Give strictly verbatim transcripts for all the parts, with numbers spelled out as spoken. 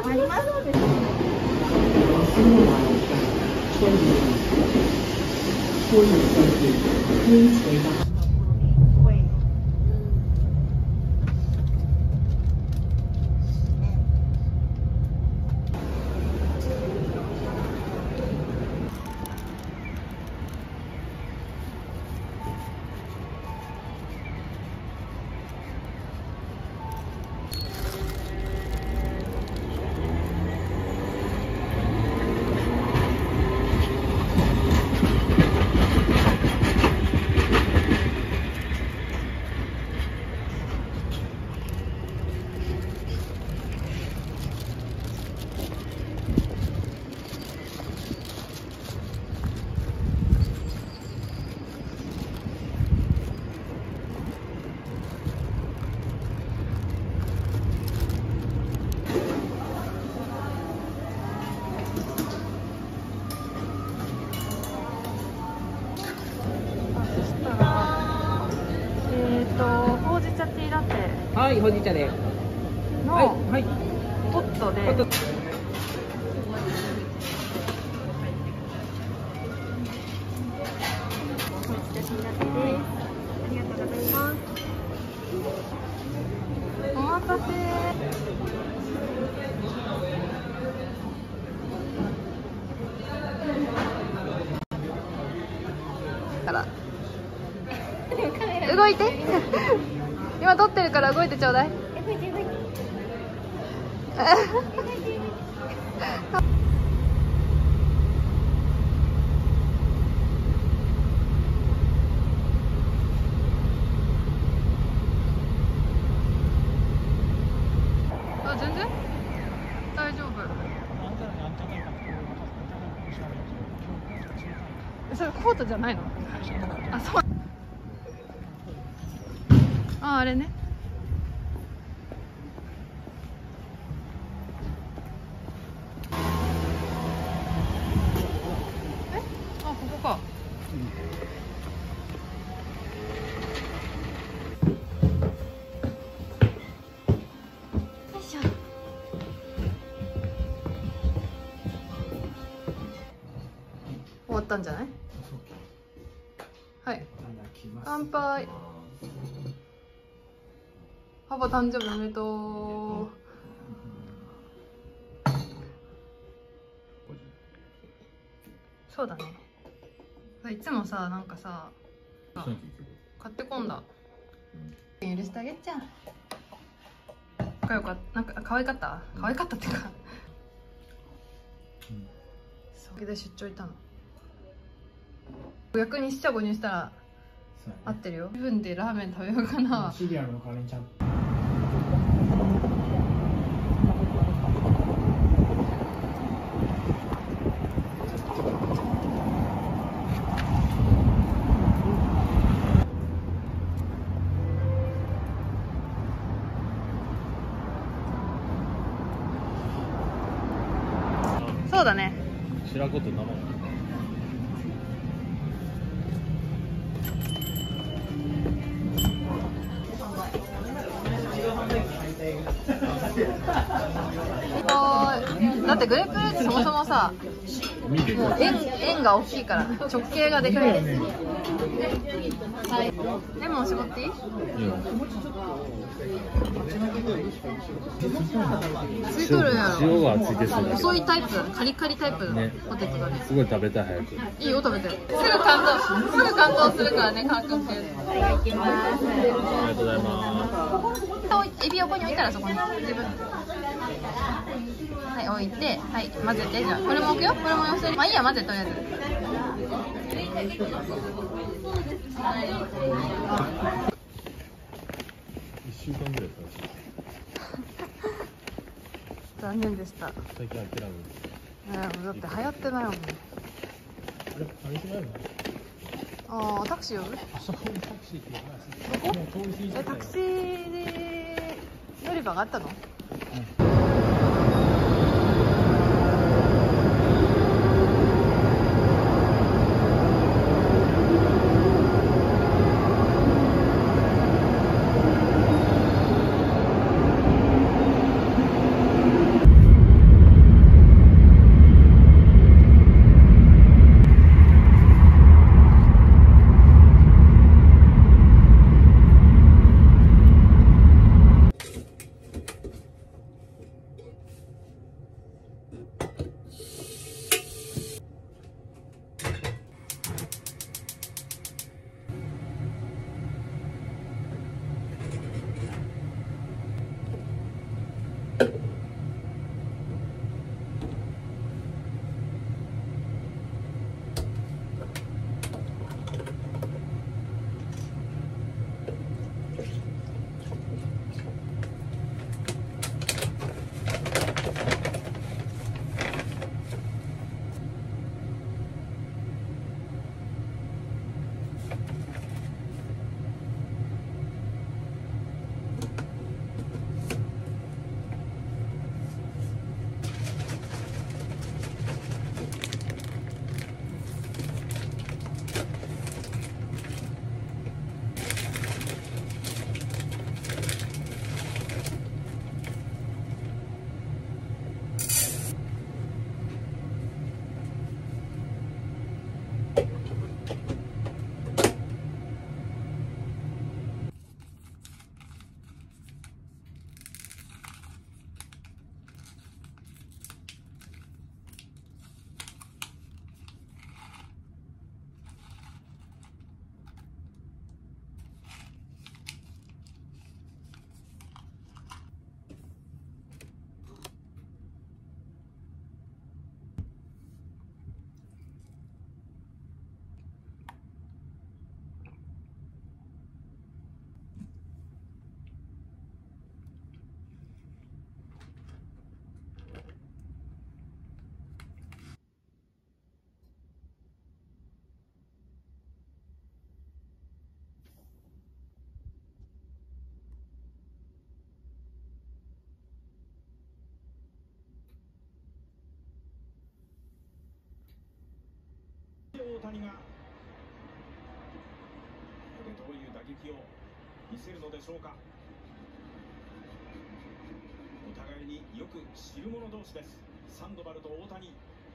ありますので。 はい、ほうじ茶で。 の、 はい、はい。 ホットで。 ホットお待たせ。から動いて今撮ってるから動いてちょうだい。あ、全然大丈夫。それコートじゃないの？あ、そう。あ、あれね。え？あ、ここか。よいしょ。終わったんじゃない？はい。乾杯。パパ誕生日おめでとう。そうだね。いつもさ、なんかさ、買ってこんだ。許してあげっちゃん。仲良かった、なんか可愛かった？可愛かったっていうか。そうで出張行ったの。逆に四捨五入したら合ってるよ。自分でラーメン食べようかな。 シリアルの代わりにちゃんと。 そうだね。 白子と生。 だってグレープフルーツそもそもさ、もう円円が大きいから直径がでかい。レモン絞っていい？いいよ。ついとるやろ。 塩がついてそうだ。 細いタイプ、カリカリタイプのポテトだね。 すごい食べたい早く。 いいよ食べて。すぐ感動、すぐ感動するからね、カー君って。 ありがとうございます。 エビ横に置いたらそこに自分。はい、置いて、はい、混ぜて。じゃあこれも置くよ。これも寄せる。まあいいや、混ぜとりあえず。 一週間ぐらい経つ。 残念でした。 最近諦める。 だって流行ってないもん。 あれ、あれじゃないの？ ああ、タクシー呼ぶ？ あそこにタクシーって言わない。 どこ？え、タクシーで乗り場があったの？うん。 大谷がここでどういう打撃を見せるのでしょうか。お互いによく知る者同士です。サンドバルと大谷。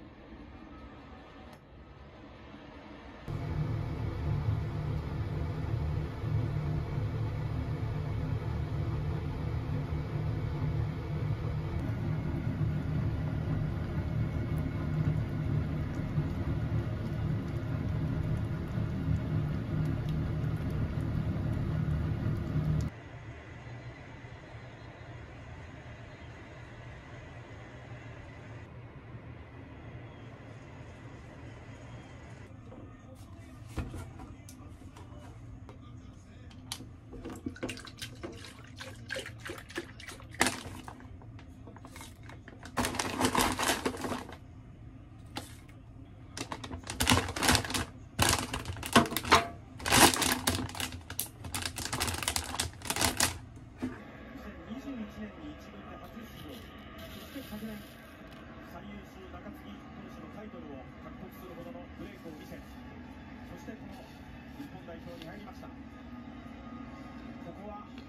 昨年最優秀中継ぎ投手のタイトルを獲得するほどのブレイクを見せ、そしてこの日本代表に入りました。ここは自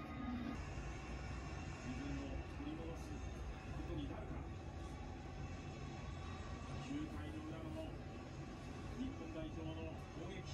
分を取り戻すことになるか。きゅうかいの裏の日本代表の攻撃。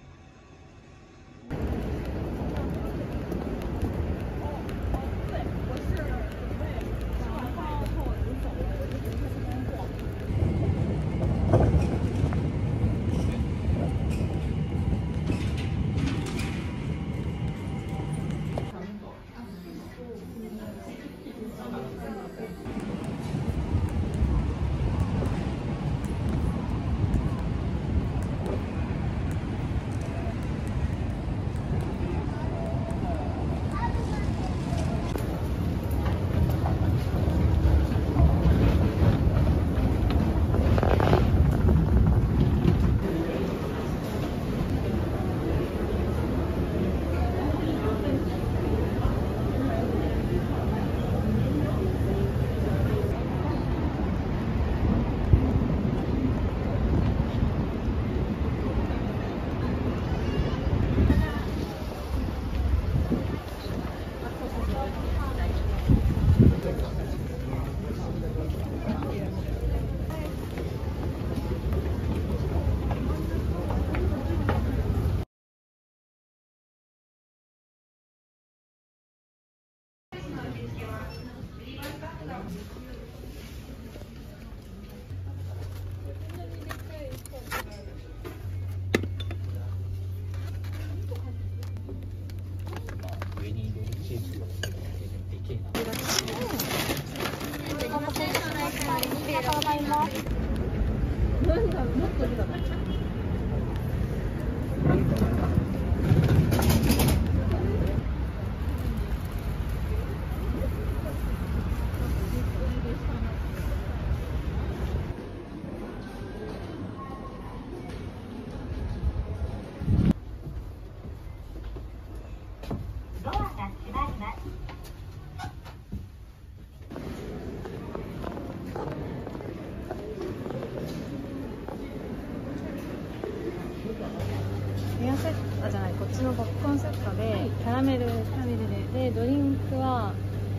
エアセット、あ、じゃない、こっちのポップコーンセットでキャラメル、キャラメルで、でドリンクは、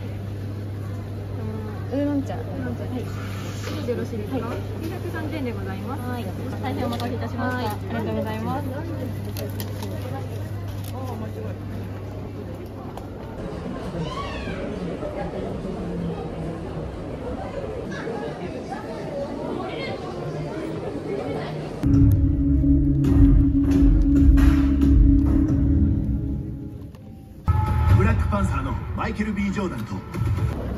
うん、ウーロン茶、ウーロン茶、はい。よろしいですか？はい、きゅうひゃくさんじゅうえんでございます。はい、大変お待たせいたしました。ありがとうございます。あ、面白い。 ブラックパンサーのマイケル・ B ・ジョーダンと